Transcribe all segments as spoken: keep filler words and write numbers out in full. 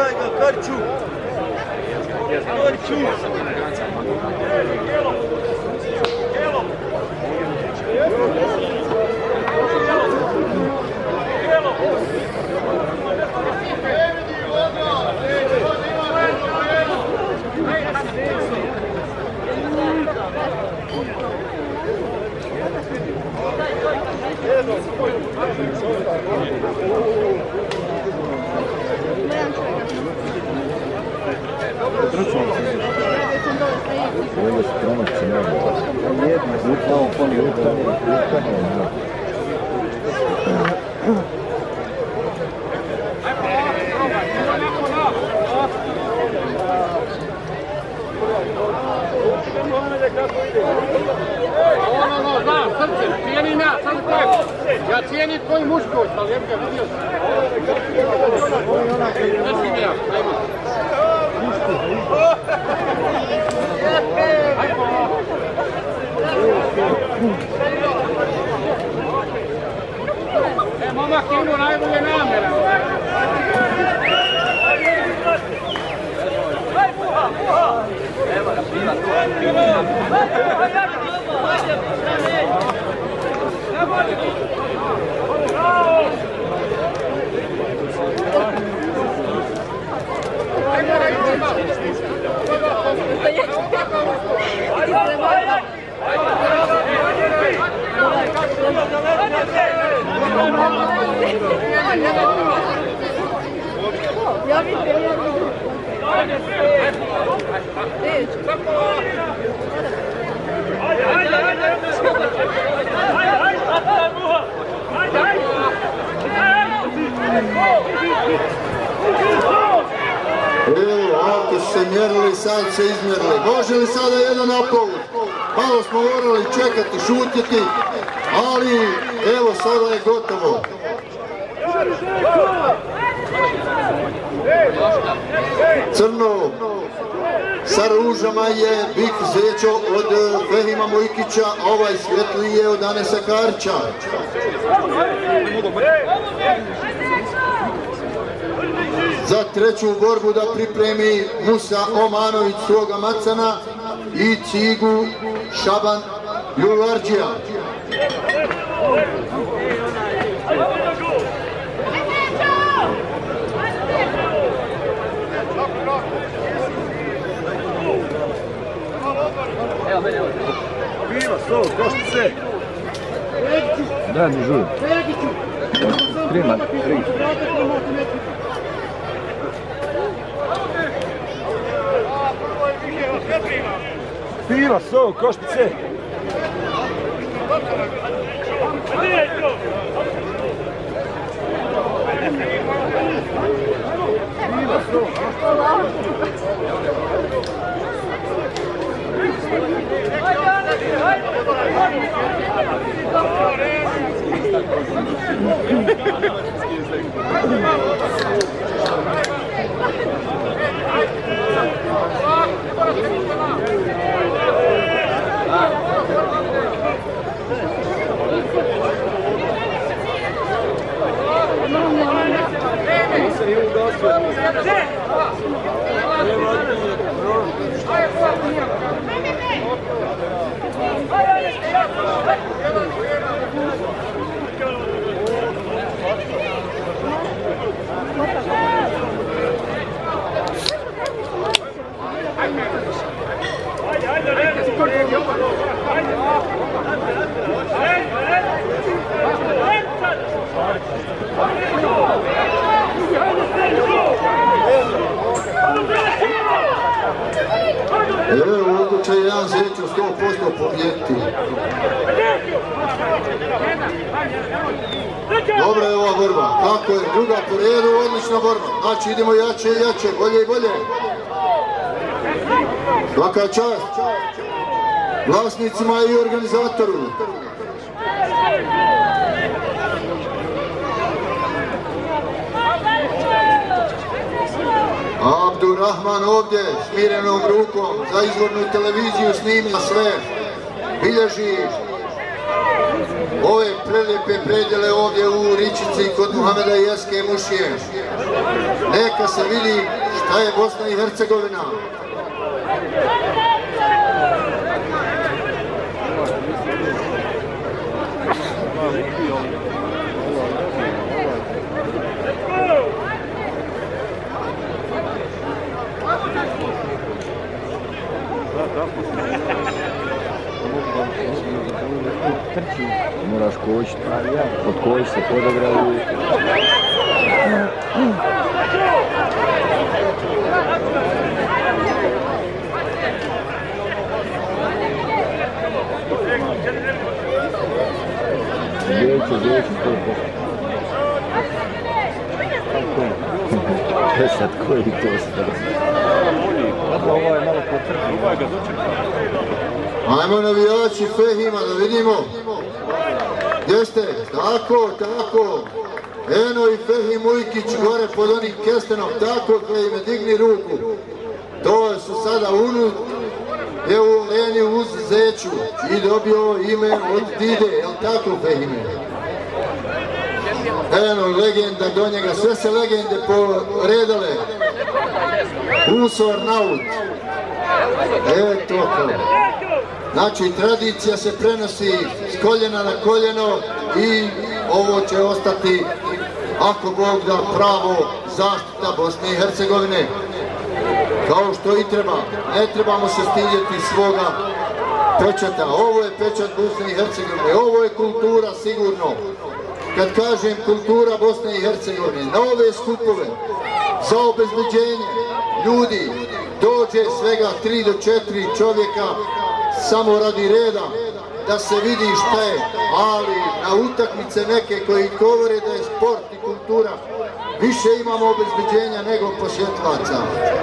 daj ga, Kariću! Kariću! Ono, ono, znam, srce, cijenim ja, sam tebe. Ja cijenim tvoju muškost, ali jem ga vidio sam. Nesim ja, ajmo. E, momak je imao najbolje namjera. Ja bih Evo, ovdje su se mjerili, sad se izmjerili. Može li sada jedan apel? Malo smo morali čekati, šutiti, ali evo sada je gotovo. Crno sa ružama je bik Zećo od Fehima Mujkića, ovaj svjetli je od Anesa Karića. Za treću borbu da pripremi Musa Omanović svoga Macana i Cigu Šaban Jularđija. Piva, sol, koštice! Da, mi žuj. Prima, tri. Piva, sol, koštice! Piva, sol! Evo, ovdje će jedan Zećo sto posto pobjediti. Dobra je ova borba. Kako je druga po redu, odlična borba. Znači idemo jače i jače, bolje i bolje. Svaka čast vlasnicima i organizatoru. Abdurrahman ovdje smirenom rukom za izvornu televiziju snima sve, bilježi ove prelijepe predjele ovdje u Ričici kod Muhameda i Jeske mušije. Neka se vidi šta je Bosna i Hercegovina. Moraš kočiti, od koji se podegraju. Zećo, Zećo, to je posto. Sad koji to stav? Ovo je malo potrpno. Ovo je ga dočekao. Ajmo navijači Fehima da vidimo. Gdje ste? Tako, tako. Eno i Fehim Mujkić gore pod onim kestenom. Tako koji me digni ruku. To su sada unut. Evo Leni uz Zeću. I dobio ime od Dide. Jel tako Fehime? Eno legenda do njega. Sve se legende poredale. Usor naut. Eto to. Znači, tradicija se prenosi s koljena na koljeno i ovo će ostati, ako Bog da, pravo zaštita Bosne i Hercegovine. Kao što i treba. Ne trebamo se stidjeti svoga pečata. Ovo je pečat Bosne i Hercegovine. Ovo je kultura sigurno. Kad kažem kultura Bosne i Hercegovine, na ove skupove za obezbeđenje ljudi dođe svega tri do četiri čovjeka samo radi reda, da se vidi šta je, ali na utakmice neke koji govore da je sport i kultura, više imamo obezbeđenja nego posjetlaca.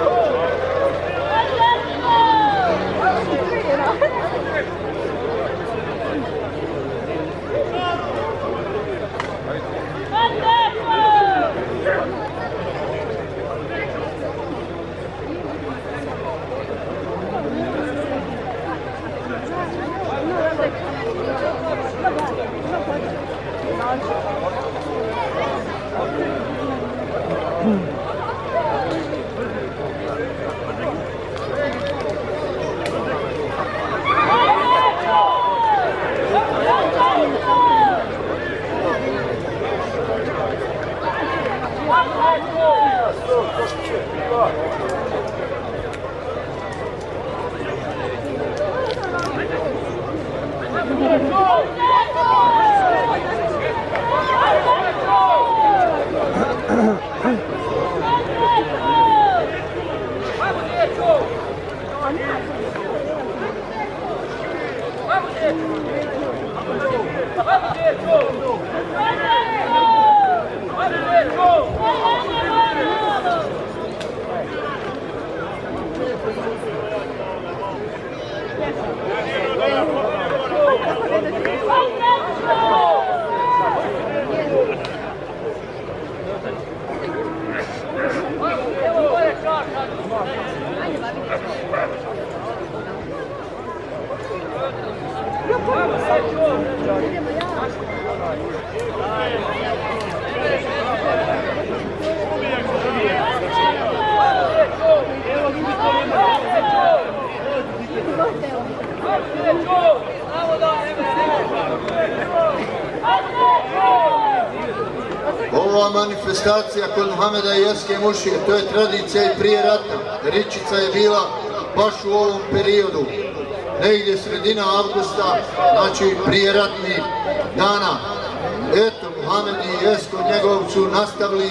Ova manifestacija kod Muhameda i Jeske mušije, to je tradicija i prije rata. Ričica je bila baš u ovom periodu, negdje sredina avgusta, znači prije ratnih dana. Eto, Muhamed i Jesko njegov su nastavili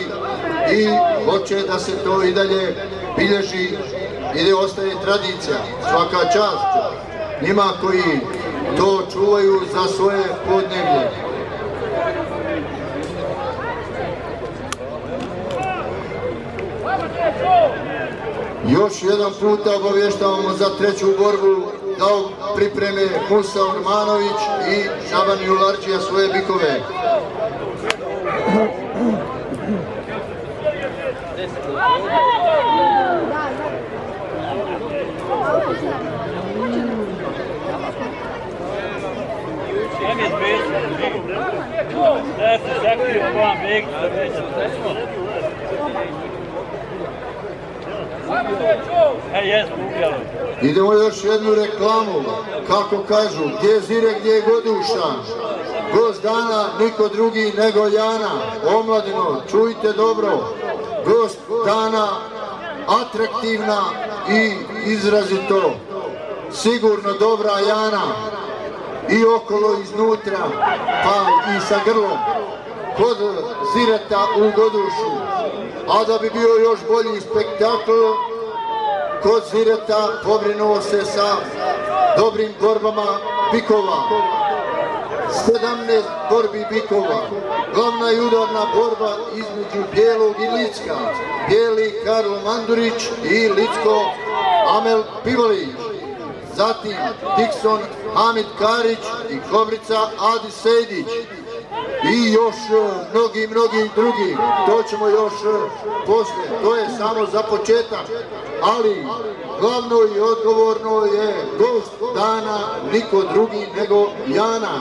i hoće da se to i dalje bilježi i da ostaje tradicija. Svaka čast njima koji to čuvaju za svoje podneblje. Još jedan puta obavještavamo za treću borbu da pripreme Musa Ormanović i Šaban Jularđija svoje bikove. Idemo još jednu reklamu, kako kažu, gdje zire, gdje je goduša. Gost dana niko drugi nego Jana. Omladino, čujte dobro, gost dana atraktivna i izrazito sigurno dobra Jana. I okolo iznutra, pa i sa grlom, kod zireta u godušu. A da bi bio još bolji spektakl, kod zireta pobrinuo se sa dobrim borbama bikova. sedamnaest borbi bikova. Glavna i udarna borba između Bijelog i Licka. Bijeli Karlo Mandurić i Licko Amel Pivolić. Zatim Dikson Hamid Karić i Kobrica Adi Sejdić. I još mnogi, mnogi drugi. To ćemo još poslije. To je samo za početak. Ali glavno i odgovorno je gost dana niko drugi nego Jana.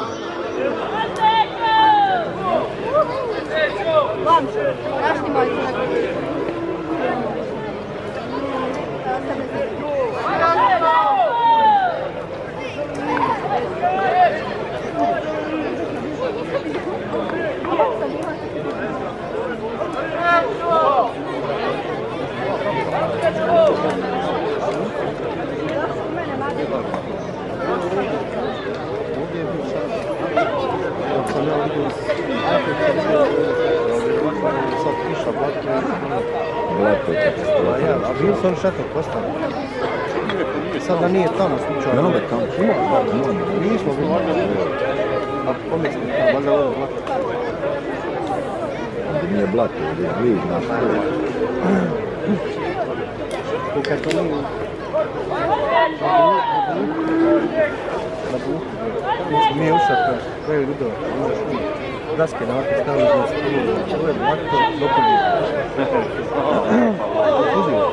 A bio sam šetak postao. Sad da nije tamo slučajno. Nema tamo. Ima, nismo bili. A pomislim tamo, valjda ovo blato. Ovdje nije blato, ovdje je glib naš krug. I kad to nije... Na buku. Nije ušaka, koje je ljudova, imaš ono. Daske na ovakve stavili za skrivu. Ovo je blato, dopolje. Uzio.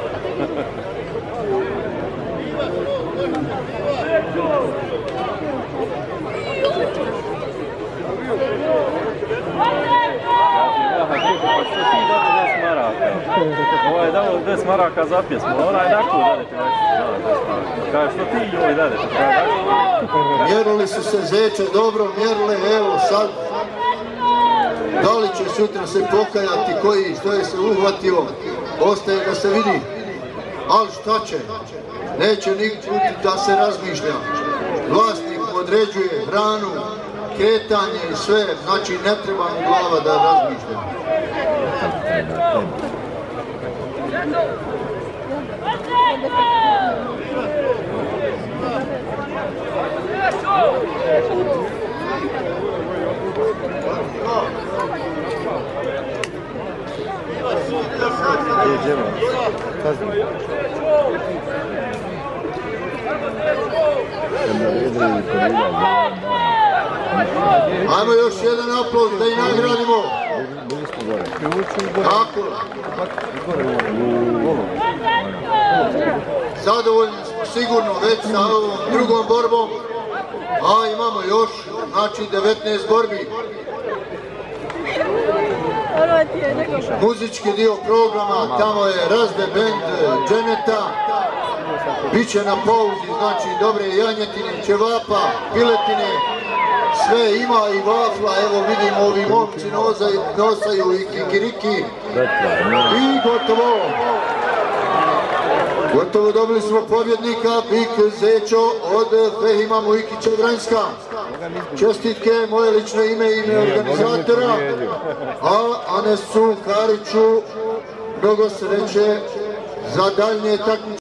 Ovo je dao deset maraka za pjesmu, ona je dakle dadete deset maraka. Kaže, što ti joj dadete? Mjerili su se Zeće, dobro mjerili, evo sad. Da li će sutra se pokajati koji što je se uhvatio, ostaje da se vidi. Ali šta će? Neće niko da se razmišlja. Vlasnik određuje hranu, kretanje i sve, znači ne treba mu glava da razmišlja. Ajmo još jedan aplauz da i nagradimo. Tako. Zadovoljni smo sigurno već sa ovom drugom borbom. A imamo još, znači devetnaest borbi. Muzički dio programa, tamo je Razde bend Dženeta. Biće na pauzi, znači dobre janjetine, ćevapa, piletine. Sve ima i vafla, evo vidimo ovi momci nosaju i kikiriki. I gotovo. Gotovo dobili smo pobjednika, Bik Zećo od Fehima Mujkića Vranjska. Čestitke, moje lično ime i ime organizatora, a Anesu Kariću mnogo sreće za daljnje takmičenje.